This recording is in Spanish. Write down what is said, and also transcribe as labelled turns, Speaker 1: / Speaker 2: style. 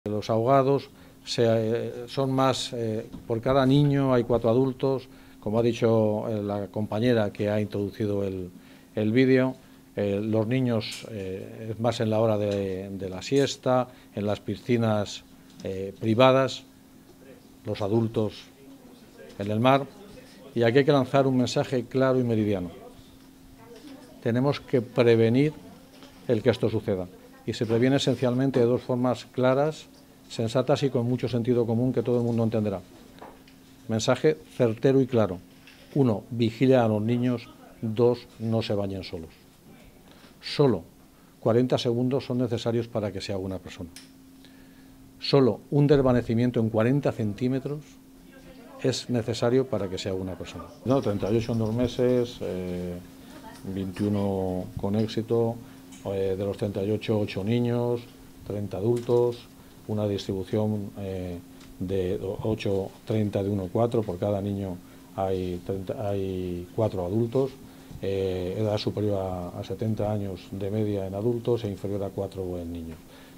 Speaker 1: Los ahogados son más, por cada niño hay 4 adultos, como ha dicho la compañera que ha introducido el vídeo. Los niños es más en la hora de la siesta, en las piscinas privadas, los adultos en el mar. Y aquí hay que lanzar un mensaje claro y meridiano. Tenemos que prevenir el que esto suceda. Y se previene esencialmente de 2 formas claras, sensatas y con mucho sentido común que todo el mundo entenderá. Mensaje certero y claro. 1. Vigile a los niños. 2. No se bañen solos. Solo 40 segundos son necesarios para que se haga una persona. Solo un desvanecimiento en 40 centímetros es necesario para que se haga una persona. No, 38 en 2 meses, 21 con éxito, de los 38, 8 niños, 30 adultos, una distribución de 8, 30 de 1 a 4, por cada niño hay 4 adultos, edad superior a 70 años de media en adultos e inferior a 4 en niños.